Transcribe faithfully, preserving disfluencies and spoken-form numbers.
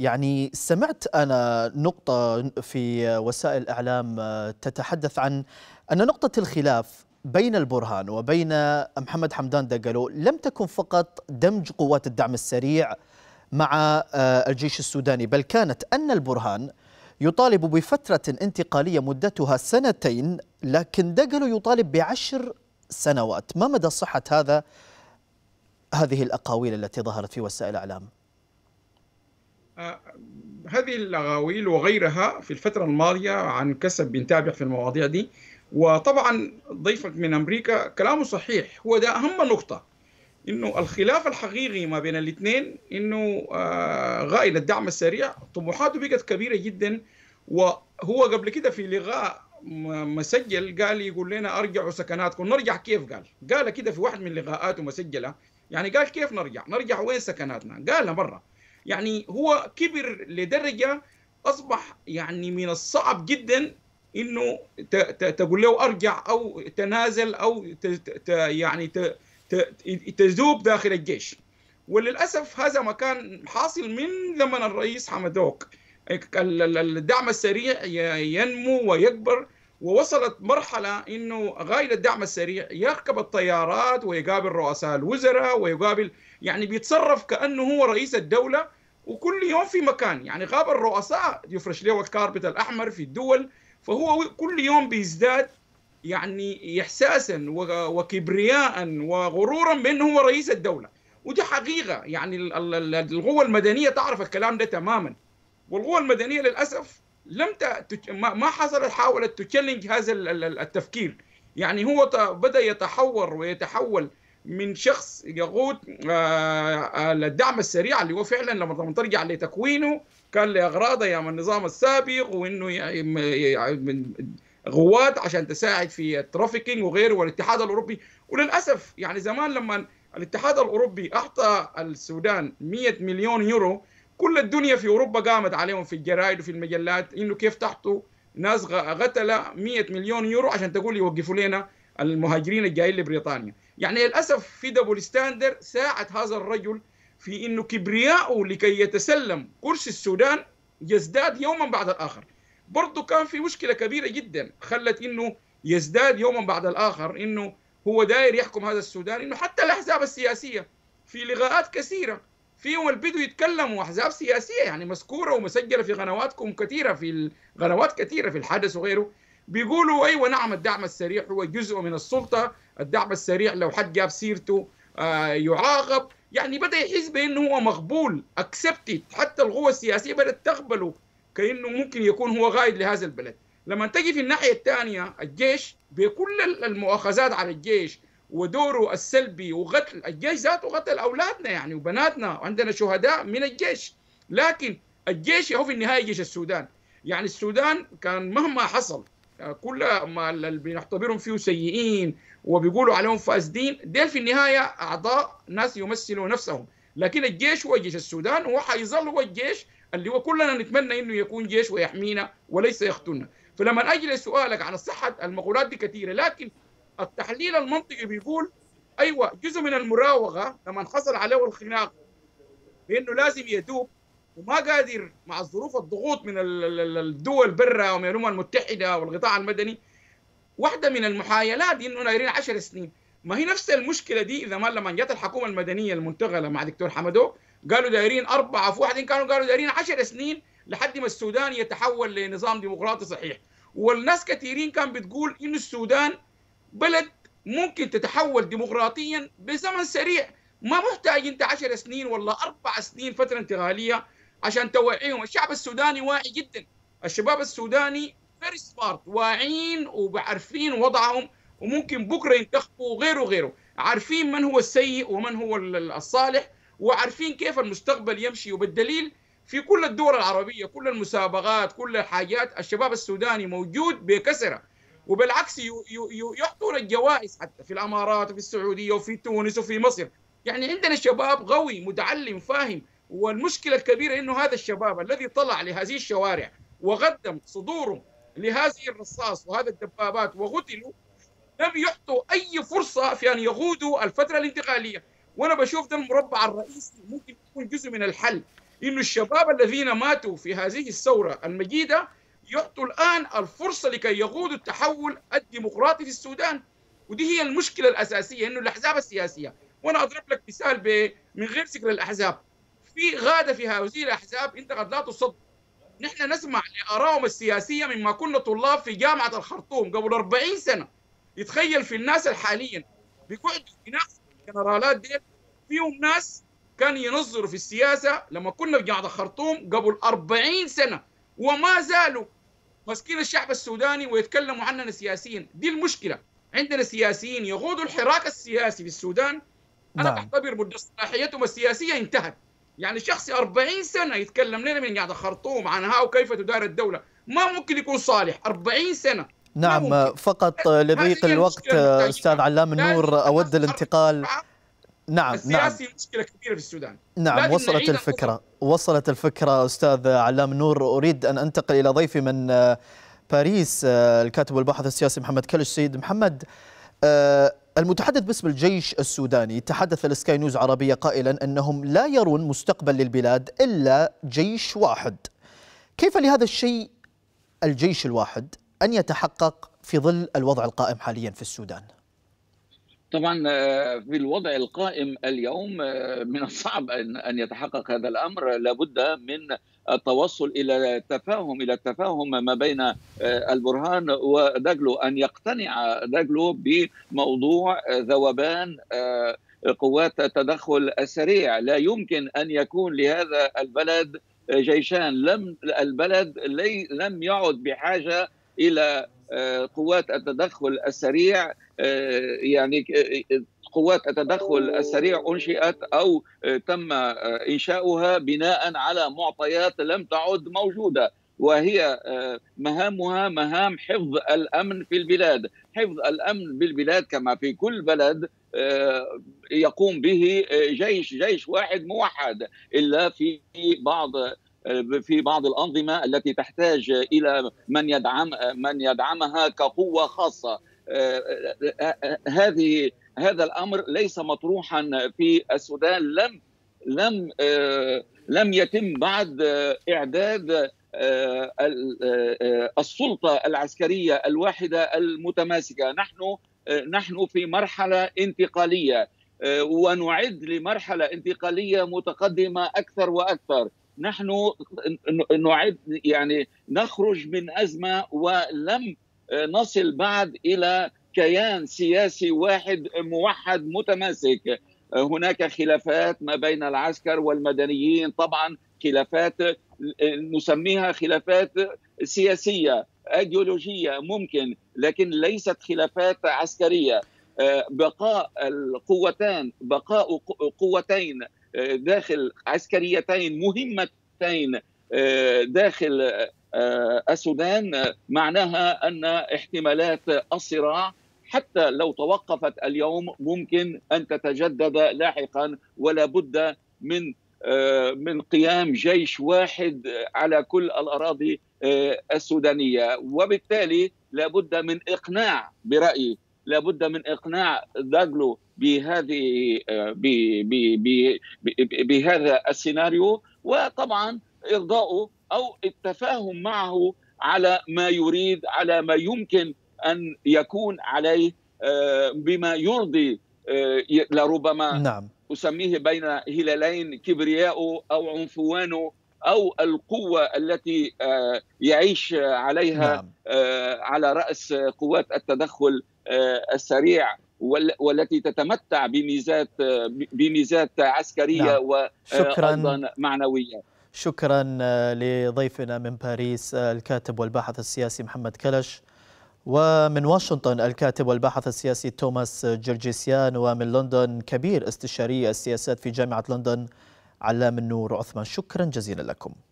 يعني سمعت أنا نقطة في وسائل الإعلام تتحدث عن أن نقطة الخلاف بين البرهان وبين محمد حمدان دقلو لم تكن فقط دمج قوات الدعم السريع مع الجيش السوداني، بل كانت أن البرهان يطالب بفترة انتقالية مدتها سنتين، لكن دقلو يطالب بعشر سنوات. ما مدى صحة هذا هذه الأقاويل التي ظهرت في وسائل الإعلام؟ آه، هذه الأقاويل وغيرها في الفترة الماضية عن كسب بنتابع في المواضيع دي. وطبعا ضيفك من أمريكا كلامه صحيح، هو ده أهم نقطة، إنه الخلاف الحقيقي ما بين الاثنين إنه آه، غائل الدعم السريع طموحاته بقت كبيرة جدا. وهو قبل كده في لقاء مسجل قال يقول لنا أرجعوا سكناتكم. نرجع كيف؟ قال قال كده في واحد من لقاءاته مسجلة، يعني قال كيف نرجع؟ نرجع وين سكناتنا؟ قالها مرة. يعني هو كبر لدرجة أصبح يعني من الصعب جدا إنه تقول له أرجع أو تنازل أو يعني تذوب داخل الجيش. وللأسف هذا ما كان حاصل من زمن الرئيس حمدوك. الدعم السريع ينمو ويكبر، ووصلت مرحلة إنه غاية الدعم السريع يركب الطيارات ويقابل رؤساء الوزراء ويقابل، يعني بيتصرف كأنه هو رئيس الدولة، وكل يوم في مكان. يعني قابل الرؤساء يفرش له الكاربت الأحمر في الدول، فهو كل يوم بيزداد يعني إحساسا وكبرياء وغرورا بأنه هو رئيس الدولة. ودي حقيقة، يعني القوى المدنية تعرف الكلام ده تماما. والقوى المدنية للأسف لم ت... ما حصلت حاولت تشالنج هذا التفكير. يعني هو بدأ يتحور ويتحول من شخص يقود الدعم السريع اللي هو فعلا لما ترجع لتكوينه كان لأغراض أيام النظام السابق، وإنه قوات عشان تساعد في الترافيكينج وغيره، والاتحاد الأوروبي. وللأسف يعني زمان لما الاتحاد الأوروبي أعطى السودان مئة مليون يورو، كل الدنيا في أوروبا قامت عليهم في الجرائد وفي المجلات إنه كيف تحطوا ناس قتلة مئة مليون يورو عشان تقول يوقفوا لنا المهاجرين الجايين لبريطانيا. يعني للأسف في دبل ستاندر ساعد هذا الرجل في إنه كبرياءه لكي يتسلم كرسي السودان يزداد يوما بعد الآخر. برضو كان في مشكلة كبيرة جدا خلت إنه يزداد يوما بعد الآخر، إنه هو داير يحكم هذا السودان، إنه حتى الأحزاب السياسية في لقاءات كثيرة فيهم البدو يتكلموا أحزاب سياسية يعني مذكورة ومسجلة في قنواتكم كثيرة، في القنوات كثيرة في الحدث وغيره، بيقولوا أيوة نعم الدعم السريع هو جزء من السلطة. الدعم السريع لو حد جاب سيرته آه يعاقب. يعني بدأ يحس بأنه هو مقبول accepted، حتى القوى السياسية بدأت تقبله كأنه ممكن يكون هو قائد لهذا البلد. لما تجي في الناحية الثانية الجيش بكل المؤاخذات على الجيش ودوره السلبي وقتل الجيش ذاته، قتل أولادنا يعني وبناتنا، وعندنا شهداء من الجيش. لكن الجيش هو في النهاية جيش السودان. يعني السودان كان مهما حصل كل ما اللي بنعتبرهم فيه سيئين وبيقولوا عليهم فاسدين، ديل في النهاية أعضاء ناس يمثلوا نفسهم. لكن الجيش هو جيش السودان، وهو حيظل هو الجيش اللي هو كلنا نتمنى إنه يكون جيش ويحمينا وليس يقتلنا. فلما أجل سؤالك عن الصحة المقولات دي كثيرة، لكن التحليل المنطقي بيقول أيوة جزء من المراوغة لما حصل عليه الخناق بأنه لازم يدوب وما قادر مع الظروف الضغوط من الدول برا ومن الأمم المتحدة والقطاع المدني. واحدة من المحايلات إنه دايرين عشر سنين. ما هي نفس المشكلة دي إذا ما لما جت الحكومة المدنية المنتقلة مع دكتور حمدوك قالوا دايرين أربعة، في واحدين كانوا قالوا دايرين عشر سنين لحد ما السودان يتحول لنظام ديمقراطي صحيح. والناس كثيرين كان بتقول إنه السودان بلد ممكن تتحول ديمقراطيا بزمن سريع، ما محتاج انت عشر سنين ولا اربع سنين فتره انتقاليه عشان توعيهم. الشعب السوداني واعي جدا، الشباب السوداني فيري سمارت، واعيين وعارفين وضعهم، وممكن بكره ينتخبوا وغيره وغيره، عارفين من هو السيء ومن هو الصالح، وعارفين كيف المستقبل يمشي. وبالدليل في كل الدول العربيه كل المسابقات كل الحاجات الشباب السوداني موجود بكثره، وبالعكس يعطون الجوائز حتى في الامارات وفي السعوديه وفي تونس وفي مصر. يعني عندنا شباب قوي متعلم فاهم. والمشكله الكبيره انه هذا الشباب الذي طلع لهذه الشوارع وقدم صدوره لهذه الرصاص وهذا الدبابات وقتلوا، لم يعطوا اي فرصه في ان يقودوا الفتره الانتقاليه. وانا بشوف ده المربع الرئيسي ممكن يكون جزء من الحل، إنه الشباب الذين ماتوا في هذه الثورة المجيدة يعطوا الآن الفرصة لكي يقودوا التحول الديمقراطي في السودان. ودي هي المشكلة الأساسية، إنه الأحزاب السياسية، وأنا أضرب لك مثال من غير ذكر الأحزاب، في غادة في هذه الأحزاب أنت قد لا تصدق. نحن نسمع لآرائهم السياسية مما كنا طلاب في جامعة الخرطوم قبل أربعين سنة. يتخيل في الناس الحاليين بيقعدوا يناقشوا الجنرالات دي، فيهم ناس كانوا ينظروا في السياسة لما كنا في جامعة الخرطوم قبل أربعين سنة، وما زالوا ماسكين الشعب السوداني ويتكلموا عننا سياسيين. دي المشكلة، عندنا سياسيين يقودوا الحراك السياسي في السودان. أنا نعم. بعتبر مدة صلاحيتهم السياسية انتهت. يعني شخص أربعين سنة يتكلم لنا من قاعدة خرطوم عن ها وكيف تدار الدولة، ما ممكن يكون صالح. أربعين سنة. نعم، فقط لضيق الوقت أستاذ علام النور أود الانتقال. نعم السياسي نعم مشكلة كبيرة في السودان. نعم، وصلت الفكرة، وصلت الفكرة أستاذ علام النور. أريد أن أنتقل إلى ضيفي من باريس الكاتب والباحث السياسي محمد كلش. سيد محمد، المتحدث باسم الجيش السوداني تحدث لسكاي نيوز عربية قائلا أنهم لا يرون مستقبل للبلاد إلا جيش واحد. كيف لهذا الشيء الجيش الواحد أن يتحقق في ظل الوضع القائم حاليا في السودان؟ طبعا في الوضع القائم اليوم من الصعب أن يتحقق هذا الأمر. لابد من التوصل إلى التفاهم إلى التفاهم ما بين البرهان وداغلو، أن يقتنع داغلو بموضوع ذوبان قوات التدخل السريع. لا يمكن أن يكون لهذا البلد جيشان. لم البلد لم يعد بحاجة إلى قوات التدخل السريع. يعني قوات التدخل السريع أنشئت أو تم إنشاؤها بناء على معطيات لم تعد موجودة، وهي مهامها مهام حفظ الأمن في البلاد. حفظ الأمن بالبلاد كما في كل بلد يقوم به جيش جيش واحد موحد، إلا في بعض في بعض الأنظمة التي تحتاج إلى من يدعم من يدعمها كقوة خاصة. هذه هذا الأمر ليس مطروحا في السودان. لم لم لم يتم بعد إعداد السلطة العسكرية الواحدة المتماسكة. نحن نحن في مرحلة انتقالية، ونعد لمرحلة انتقالية متقدمة أكثر وأكثر. نحن نعد يعني نخرج من أزمة ولم نصل بعد إلى كيان سياسي واحد موحد متماسك. هناك خلافات ما بين العسكر والمدنيين، طبعا خلافات نسميها خلافات سياسية أيديولوجية ممكن، لكن ليست خلافات عسكرية. بقاء القوتين بقاء قوتين داخل عسكريتين مهمتين داخل السودان معناها أن احتمالات الصراع حتى لو توقفت اليوم ممكن أن تتجدد لاحقا، ولا بد من من قيام جيش واحد على كل الأراضي السودانية. وبالتالي لا بد من إقناع برأيي لا بد من إقناع داغلو بهذه بهذا السيناريو، وطبعا إرضاؤه أو التفاهم معه على ما يريد، على ما يمكن أن يكون عليه بما يرضي لربما نعم. أسميه بين هلالين، كبرياءه أو عنفوانه أو القوة التي يعيش عليها. نعم. على رأس قوات التدخل السريع والتي تتمتع بميزات بميزات عسكرية. نعم. وأيضا معنوية. شكرا لضيفنا من باريس الكاتب والباحث السياسي محمد كلش، ومن واشنطن الكاتب والباحث السياسي توماس جرجسيان، ومن لندن كبير استشاري السياسات في جامعة لندن علام النور عثمان. شكرا جزيلا لكم.